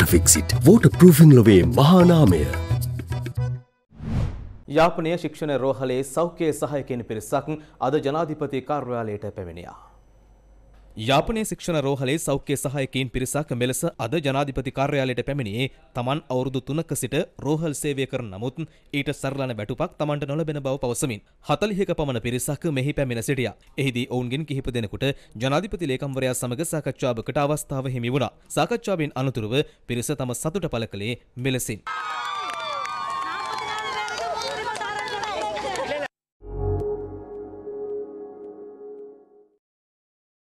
Graphics waterproofing ලොවේ මහා නාමය. යාපනීය ශික්ෂණ රෝහලේ සෞඛ්‍ය සහායකයන් පිරිසක් අද ජනාධිපති කාර්යාලයට පැමිණියා. යාපනීය ශික්ෂණ රෝහලේ සෞඛ්‍ය සහායකයන් පිරිසක් මෙලෙස අද ජනාධිපති කාර්යාලයට පැමිණියේ තමන් අවුරුදු 3ක සිට රෝහල් සේවය කරන නමුත් ඊට සරලන වැටුපක් තමන්ට නොලැබෙන බව පවසමින් 40ක පමණ පිරිසක් මෙහි පැමිණ සිටියා. එහිදී ඔවුන්ගෙන් කිහිප දෙනෙකුට ජනාධිපති ලේකම්වරයා සමග සාකච්ඡාවකට අවස්ථාව හිමි වුණා. සාකච්ඡාවෙන් අනතුරුව පිරිස තම සතුට පළ කළේ මෙලෙසින්.